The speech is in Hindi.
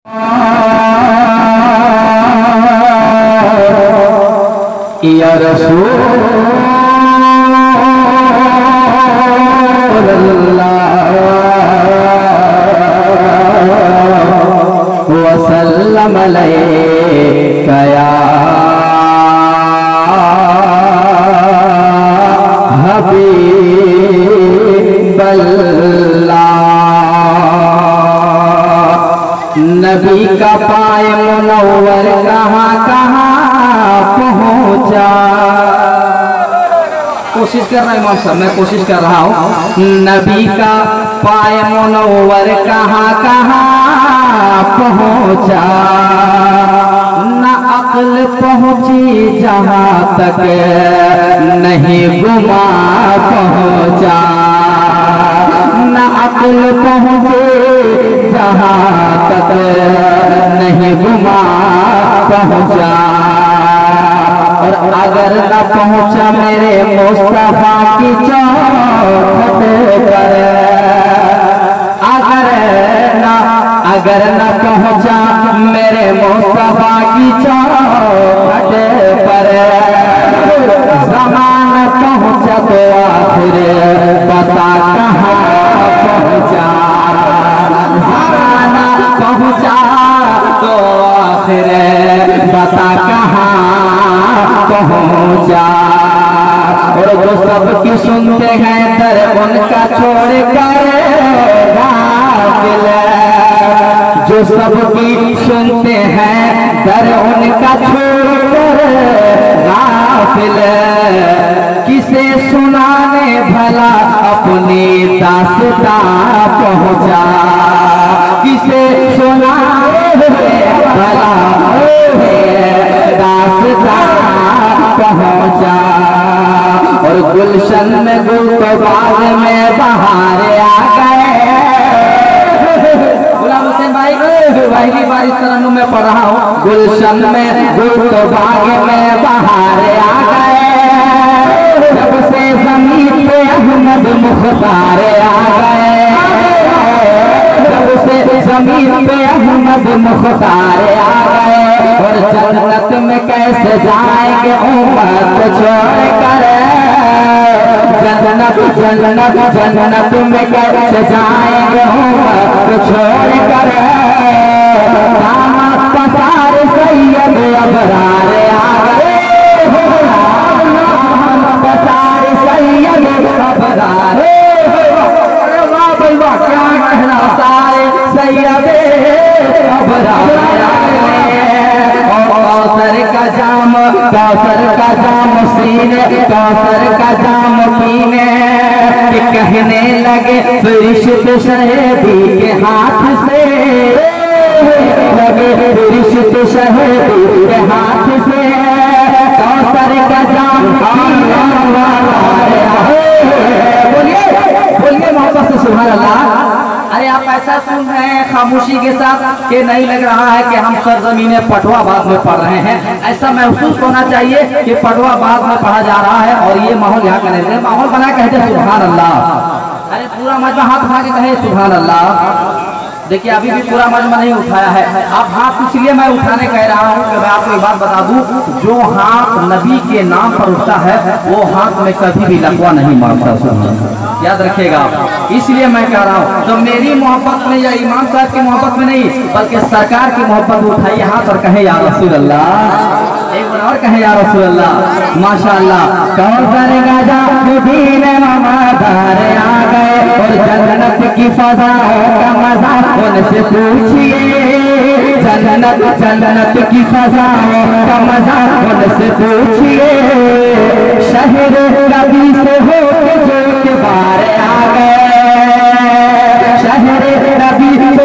या रसूल अल्लाह वसल्लम अलैका या हबीब अल्लाह। नबी का पाय मुनव्वर कहाँ कहाँ पहुँचा। कोशिश कर रहा है इमाम साहब, मैं कोशिश कर रहा हूँ। नबी का पाय मुनव्वर कहाँ कहाँ पहुँचा। न अक्ल पहुँची जहाँ तक नहीं गुमा पहुँचा। न अक्ल पहुँचे जहाँ तक नहीं गुमा पहुँचा। और अगर न पहुँचा मेरे मुस्तफा की चौखट पर, अगर न पहुँचा मेरे मुस्तफा की चौखट पर, ज़माना पहुँचा तो आखिर पता कहाँ पहुँचा। ज़माना पहुँचा तो आखिर पता कहाँ पहुँचा। और जो सबकी सुनते हैं दर उनका छोड़ कर गाफिल, जो सबकी सुनते हैं दर उनका छोड़ कर गाफिल, किसे सुनाने भला अपनी दास्तां पहुँचा। किसे सुनाने भला दास्तां पहुँचा। और गुलशन में गुल तो बाग में बहार आ गए। गुलाम हुसैन भाई की बारिश तरन्नुम में पढ़ रहा हूँ। गुलशन में गुल तो बाग में बहार आ गए। जब से ज़मीन पे अहमद मुख्तार आ गए। जब से ज़मीन पे अहमद मुख्तार आ गए। और जन्नत में कैसे जाएंगे उम्मत छोड़ कर। जन्नत जन्नत जन्नत में कैसे जाएंगे उम्मत छोड़ कर। दामन पसार सैयद अबरार आ गए। पसार सैयद अबरार, क्या कहना, सारे सैयद अबरार कौसर का जाम सीने, कौसर का जाम पीने। कि कहने लगे फरिश्ते शहदी के हाथ से, लगे फरिश्ते शहदी के हाथ से। कौसर का जाम पीने वाला, बोलिए बोलिए मोहब्बत से सुभान अल्लाह। अरे आप ऐसा सुन रहे हैं खामोशी के साथ कि नहीं लग रहा है कि हम सरजमीने पटवाबाद में पढ़ रहे हैं। ऐसा महसूस होना चाहिए कि पटवाबाद में पढ़ा जा रहा है। और ये माहौल यहाँ का नहीं, माहौल बना कहते सुभान अल्लाह। अरे पूरा मजमा हाथ उठा के कहे सुभान अल्लाह। देखिए अभी भी पूरा मजमा नहीं उठाया है। आप हाथ इसलिए मैं उठाने कह रहा हूँ कि मैं आपको एक बात बता दूं, जो हाथ नबी के नाम पर उठता है वो हाथ में कभी भी लकवा नहीं मारता। याद रखिएगा। इसलिए मैं कह रहा हूँ तो मेरी मोहब्बत में या इमाम साहब की मोहब्बत में नहीं, बल्कि सरकार की मोहब्बत उठाइए हाथ और कहे या रसूल अल्लाह। एक बार और कहे या रसूल अल्लाह। माशाअल्लाह। कौन करेगा जो दीन ममादार आ गए। और जन्नत की फज़ाओं का मजा उनसे पूछिए। जन्नत जन्नत की फज़ाओं का मजा उनसे पूछिए। शहर कभी से होके जो के बारे आ गए। शहर कभी से